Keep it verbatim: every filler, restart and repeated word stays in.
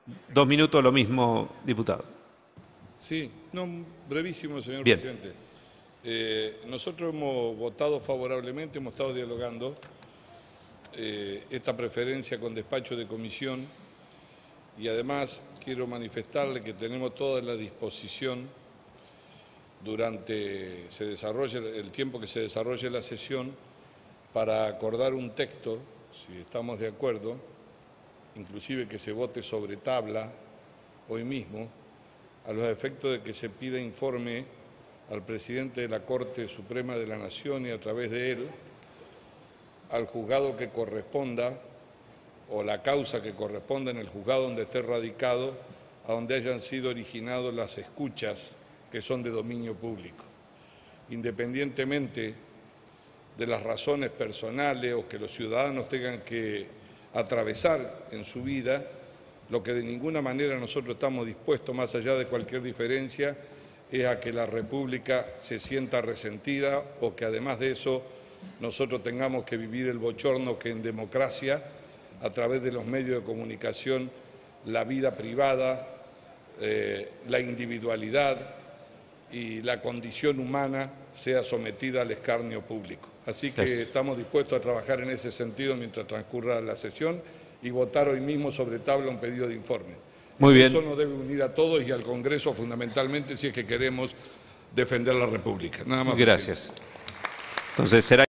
Dos minutos, lo mismo, diputado. Sí, no, brevísimo, señor Bien. presidente. Eh, nosotros hemos votado favorablemente, hemos estado dialogando eh, esta preferencia con despacho de comisión y además quiero manifestarle que tenemos toda la disposición durante se desarrolle, el tiempo que se desarrolle la sesión para acordar un texto, si estamos de acuerdo, inclusive que se vote sobre tabla hoy mismo, a los efectos de que se pida informe al presidente de la Corte Suprema de la Nación y a través de él al juzgado que corresponda o la causa que corresponda en el juzgado donde esté radicado, a donde hayan sido originadas las escuchas que son de dominio público. Independientemente de las razones personales o que los ciudadanos tengan que atravesar en su vida, lo que de ninguna manera nosotros estamos dispuestos, más allá de cualquier diferencia, es a que la República se sienta resentida o que además de eso nosotros tengamos que vivir el bochorno que en democracia, a través de los medios de comunicación, la vida privada, eh, la individualidad y la condición humana sea sometida al escarnio público. Así que Gracias. estamos dispuestos a trabajar en ese sentido mientras transcurra la sesión y votar hoy mismo sobre tabla un pedido de informe. Muy bien. Eso nos debe unir a todos y al Congreso fundamentalmente si es que queremos defender la República. Nada más. Gracias. Entonces será